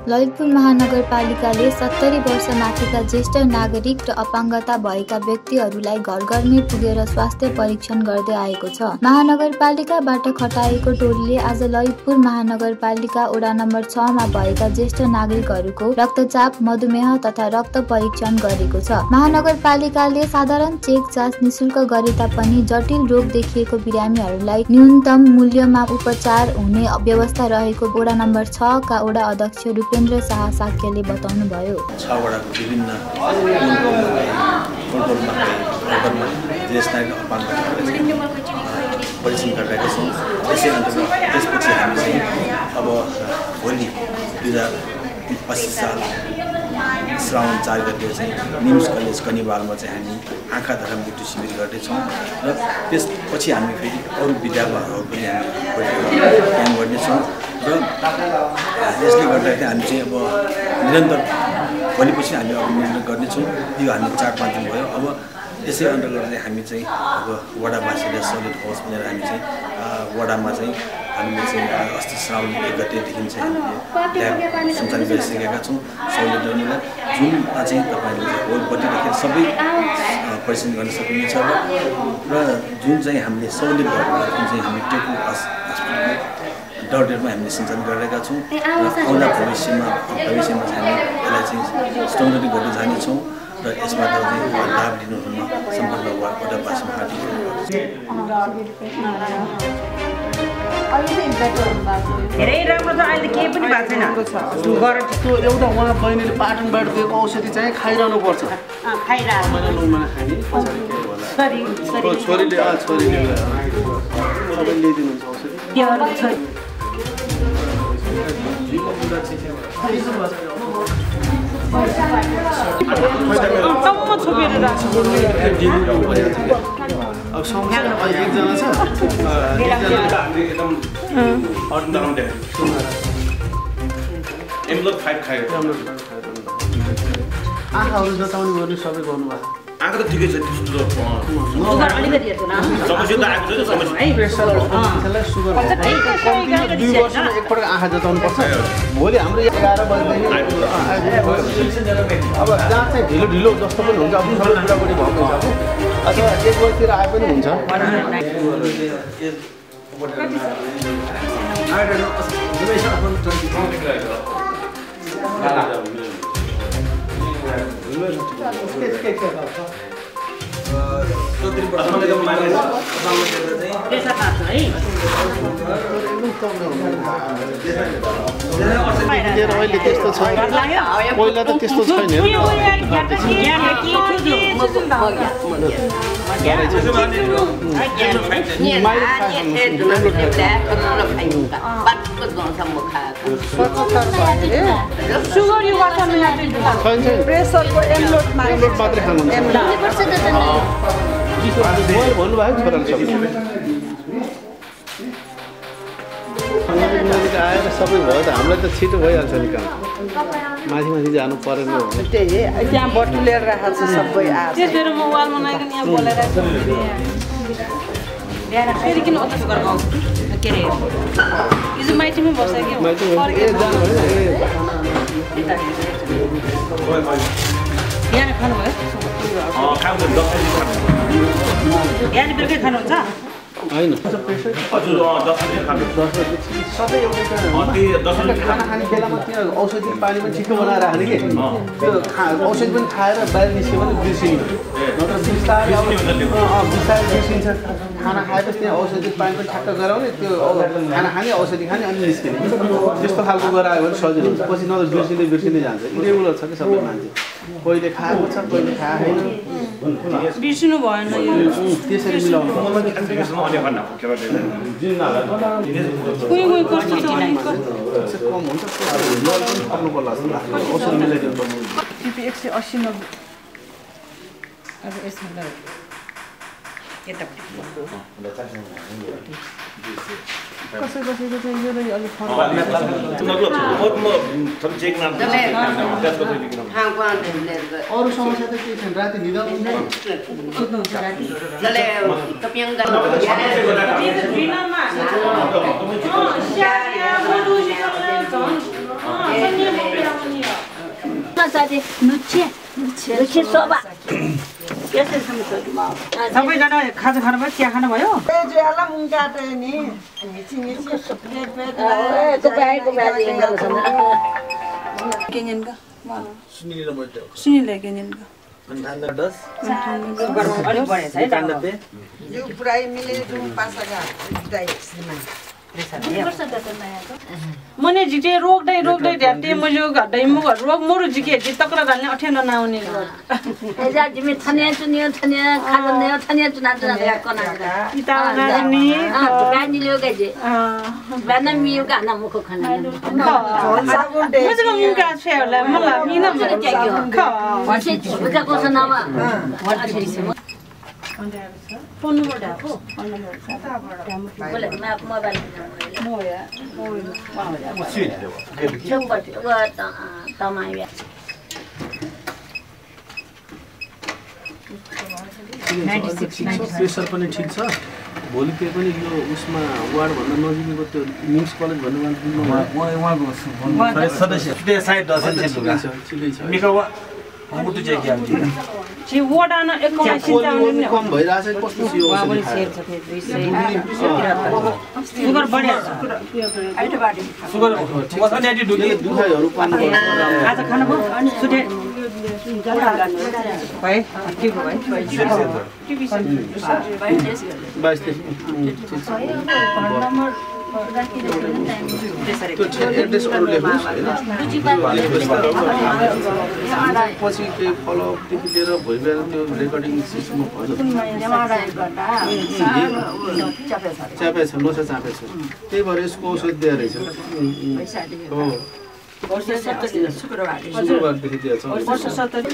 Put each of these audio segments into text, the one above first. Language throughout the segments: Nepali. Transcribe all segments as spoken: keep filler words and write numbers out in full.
ललितपुर महानगरपालिकाले सत्तरी वर्ष माथिका ज्येष्ठ नागरिक र अपाङ्गता भएका व्यक्तिहरूलाई घर घरमै पुगेर स्वास्थ्य परीक्षण गर्दै आएको छ। महानगरपालिकाबाट खटाएको टोलीले आज ललितपुर महानगरपालिका वडा नम्बर छ मा भएका ज्येष्ठ नागरिकहरूको रक्तचाप, मधुमेह तथा रक्त परीक्षण गरेको छ। महानगरपालिकाले साधारण चेक जाँच निशुल्क गरे तापनि जटिल रोग देखिएको बिरामीहरूलाई न्यूनतम मूल्यमा उपचार हुने व्यवस्था रहेको वडा नम्बर छ का वडा अध्यक्ष रूपेन्द्र शाह साक्यले बताउनु भयो। छ वडाको विभिन्न परीक्षण गरिरहेका छौँ। त्यसै अन्तर्गत त्यसपछि हामी चाहिँ अब भोलि दुई हजार पच्चिस साल श्रावण चार गते चाहिँ निम्स कलेज कनिवालमा चाहिँ हामी आँखा तथा मृत्यु शिविर गर्नेछौँ र त्यसपछि हामी फेरि अरू विद्यालयहरू पनि हामी काम गर्नेछौँ र यसले गर्दाखेरि हामी चाहिँ अब निरन्तर भोलिपछि हामी अब निरन्तर गर्नेछौँ। यो हामी चार पाँच दिन भयो। अब यसै अन्तर्गत चाहिँ हामी चाहिँ अब वडावासीले सलिड होस् भनेर हामी चाहिँ वडामा चाहिँ हामीले चाहिँ अस्ति श्रावण एक गतेदेखि चाहिँ हामीले ल्याब सञ्चालन गरिसकेका छौँ। सहुलियतहरूलाई जुनमा चाहिँ तपाईँहरूले चाहिँ होलपट्टिदेखि सबै परीक्षण गर्न सक्नुहुन्छ र जुन चाहिँ हामीले सहुलियत गरेर जुन चाहिँ हामी टेकु हस्पिटलको डटेरमा हामीले सञ्चालन गरिरहेका छौँ र आउँदा भविष्यमा भविष्यमा चाहिँ हामी यसलाई चाहिँ स्ट्रङली गर्दै जानेछौँ र यसबाट चाहिँ लाभ लिनुहुन सम्पूर्ण वडावासीमा हार्दिक धेरै राम्रो छ। अहिले केही पनि भएको छैन। त्यो एउटा उहाँ बहिनीले पाटनबाट दिएको औषधि चाहिँ खाइरहनु पर्छ। छोरीले छोरीले सबै ल्याइदिनुहुन्छ औषधि। अब एकजना छ आँखाहरू जताउने गर्ने सबै गर्नुभएको। आँखा त ठिकै छ, त्यस्तो समस्या त आएको छ। प्रेसर मान्छेलाई सुगर दुई वर्षमा एकपल्ट आँखा जताउनु पर्छ। भोलि हाम्रो एघार बजीदेखि अब जहाँ चाहिँ ढिलो ढिलो जस्तो पनि हुन्छ, अब सबै बुढाबुढी भएको हुन्छ अथवा एक बजीतिर आए पनि हुन्छ। अहिले त्यस्तो छैन, पहिला त त्यस्तो छैन। भन्नुभएको छोराले आएर सबै भयो त हामीलाई त छिटो भइहाल्छ नि काम। माथि माथि जानु परेन। त्यही त्यहाँ बटु लिएर राखेको छ सबै आएर मोबाइलमा नआइकन यहाँ बोलाइरहेको फेरि किन अत गरेको के अरे हिजो माइतीमै बस्छ कि यहाँ खानुभयो? यहाँ बेलुकै खानुहुन्छ? होइन खाना खाने बेलामा त्यो औषधि पानी पनि छिटो बनाएर खाने कि त्यो औषधि पनि खाएर बाहिर निस्क्यो भने बिर्सिने, नत्र बिस्तारै बिस्तारै बिर्सिन्छ। खाना खाएपछि त्यहाँ औषधि पानी पनि ठ्याक्क गराउने, त्यो खाना खाने औषधि खाने अनि निस्किने, त्यस्तो खालको गरायो भने सजिलो हुन्छ। पछि नत्र बिर्सिँदै बिर्सिँदै जान्छ। इरेगुलर छ कि सबै मान्छे, कहिले खाएको छ कहिले खाएन, बिर्सिनु भएन। त्यसरी मिलाउनु कम हुन्छ, सक्नु पर्ला जस्तो लाग्छ। औषधि मिलाइदिनु पर्छ। एक सय अस्सी नब्बे अब यसमा कसै कसैको चाहिँ यो अलिक फरक अरू समस्या त केही छैन। राति निदा सुत्नुहुन्छ राति साथी नुच्छे नुच्छे सोबा यसै समस्या सबैजना खाजा खानुभयो चिया खानुभयो ज्याला मुंगा त नि मिछि मिछि प्लेट प्लेट ए तो बाइको बाजी एंगल छ केन्यनका सुनिल मर्टे सुनिल केन्यनका अन्ठानब्बे दस अलि बढे छ है अन्ठानब्बे यो पुरै मिले जुम पासागा दाइ सिमा मने जिते रोक्दै रोक्दै ढ्याटे मैले घट्दै म रोग मरु जिके जि तक्रा जान्ने अठेन नआउने एजा जिमे थनिया चुनियो थनिया खाजने थनिया चुना चुना कना इता नानी अ गानी लियो गजे अ बना मियो गाना मुखो खाना मजको मुका छेला मलाई मिन के के हो वसे छुका कोस नामा फोन नम्बर डाको फोन नम्बर बोले मैं मोबाइल मोया मोया छपट व तमाया प्रेसर पनि ठिक छ भोलि के पनि यो उसमा वार्ड भन्दा नजिकको त्यो निम्स कलेज भन्ने उहाँको सदस्य त्यो साइड दर्शन छ लुगा ठिकै छ निको मुटु चाहिँ के आउँछ छि वडा न एक कमा सिन्ताउने कम भइराछ कस्तो छ यो पनि सेल छ दुई सय सुगर बढ्या छ आइट बाटी सुगर मसँग एटी दुखी दुखाइहरु पानी आज खानु भयो अनि सुटे भाइ के भयो भाइ टिभी बाइस नम्बर एड्रेस अरु लेख्नुस् हैन पछि के फलोअपदेखि लिएर भइबेर त्यो रेकर्डिङ सिस्टममा भन्छ चापे छ नसा चापे छ त्यही भएर यसको औषध दिएर रहेछ हो वर्ष सत्तरी शुक्रबारदेखि दिएछ वर्ष सत्तरी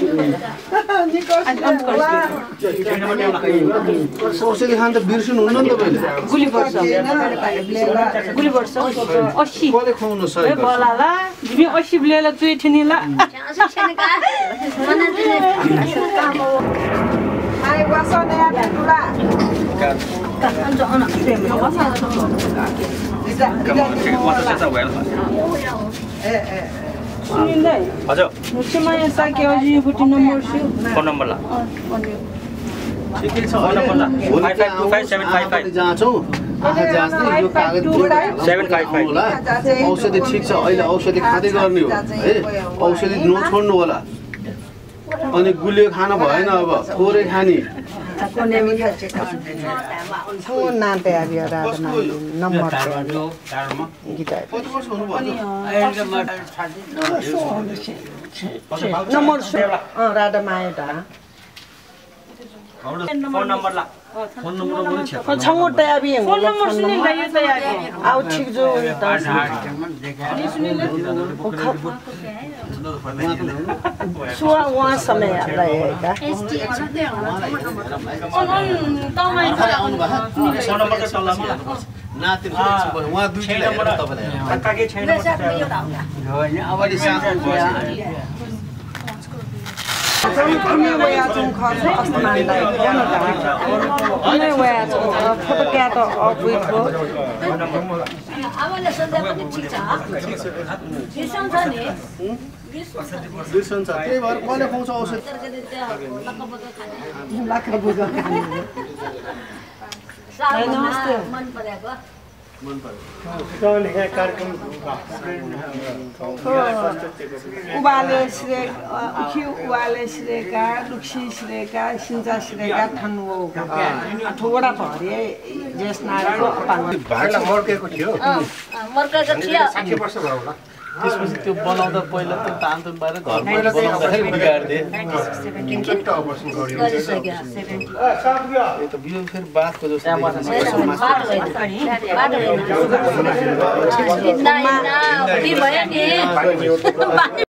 औषधि खान त बिर्सिनु हुन्न नि तपाईले गुली वर्ष गुली वर्ष अस्सी कसले खुवाउनु सही ए बलाला जिमी अस्सी ब्लेला तुइ ठिनीला आइ वासने आटुला ए ए सुनिँदै हजुर मुसमाया साके अझै फुटी नम्बर छु फोन नम्बर ला ठिकै छ फोन नम्बर ला five five two five seven five five जाँचौ आँखा जाँच्दै यो कागज सेभेन फाइभ फाइभ होला औषधि ठिक छ अहिले औषधि खाँदै गर्ने हो है औषधि नछोड्नु होला अनि गुलियो खान भएन अब थोरै खानी फोन नाते आबियो रातमा नम्बर गीता कति वर्ष हुनु भयो नम्बर अ राधा माया फोन नम्बर ला फोन नम्बर पनि छ छंगो तयाबी फोन नम्बर सुनिल यो तयारी आउ ठीक जो सुवा वहाँ समय रहेगा फोन नम्बर त सल्लाहमा नाति उहाँ दुई नम्बर तपाईलाई काके छैन अगाडि सानो कुनै वया जुन खर्च अस्मानलाई कुनै वया जुन फोटो क्याट अफिसको आमाले सन्ध्या पनि ठीक छ बिर्सन्छ नि बिर्सन्छ त्यही भएर कहिले खुवाउँछ औषध लाख रुपियाँ नमस्ते मन परेको मन पर्यो उबाले श्रेक उखी उबाले श्रेका लुक्सी श्रेका सिन्चा श्रेका ठन्नु ठोडा भरे जेस नारको अपाङ भागला मर्केको थियो मर्काको थियो साठी वर्ष भयो होला त्यसपछि त्यो बनाउँदा पहिला त्यो तान्तुन बारे घरमा बनाउँदाखेरि बिगार्दे दुईटा अपरेसन गरियो गरिसक्यो यो त बियो फेरि बातको जस्तो भयो नि